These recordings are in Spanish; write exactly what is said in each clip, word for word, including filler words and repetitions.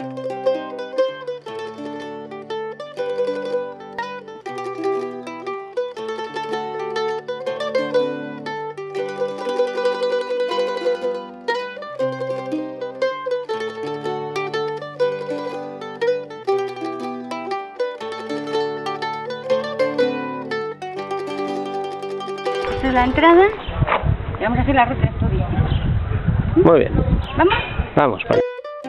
Esta es la entrada y vamos a hacer la ruta turística. Muy bien. ¿Vamos? Vamos, para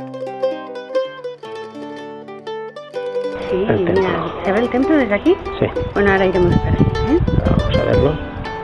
Sí, el templo. mira, ¿se ve el templo desde aquí? Sí. Bueno, ahora iremos para allá, ¿eh? Vamos a verlo.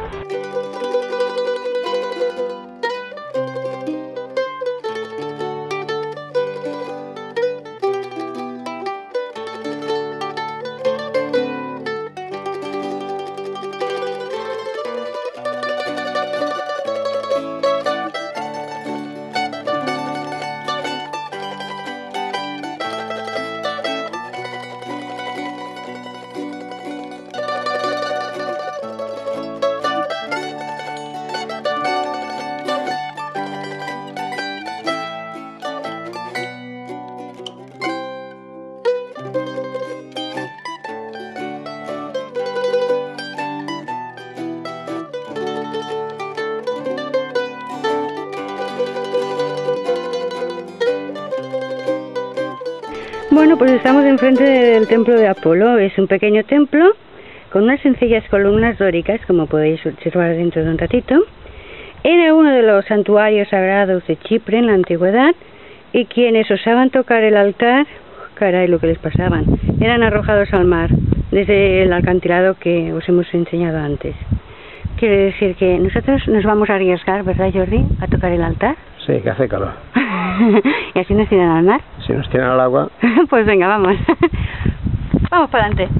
Bueno, pues estamos enfrente del templo de Apolo. Es un pequeño templo con unas sencillas columnas dóricas, como podéis observar dentro de un ratito. Era uno de los santuarios sagrados de Chipre en la antigüedad, y quienes osaban tocar el altar, caray, lo que les pasaban, eran arrojados al mar desde el acantilado que os hemos enseñado antes. Quiere decir que nosotros nos vamos a arriesgar, ¿verdad, Jordi?, a tocar el altar. Sí, que hace calor. ¿Y así nos tiran al mar? Si nos tiran al agua... Pues venga, vamos. Vamos para adelante.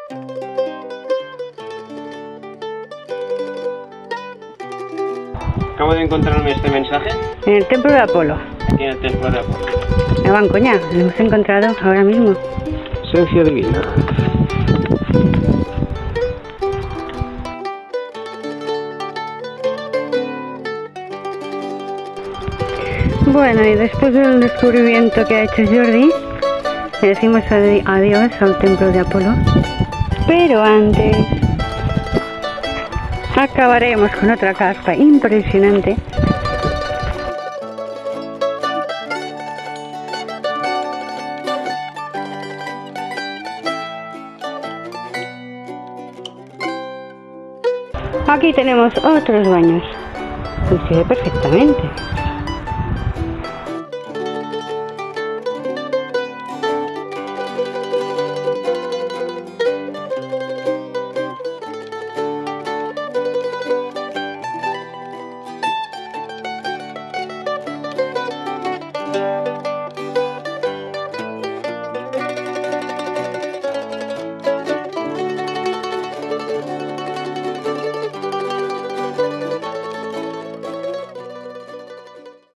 Acabo de encontrarme este mensaje. En el templo de Apolo. Aquí en el templo de Apolo. Me van, coña, lo hemos encontrado ahora mismo. Esencia divina. Bueno, y después del descubrimiento que ha hecho Jordi, le decimos adi- adiós al templo de Apolo. Pero antes acabaremos con otra carpa impresionante. Aquí tenemos otros baños. Y se ve perfectamente.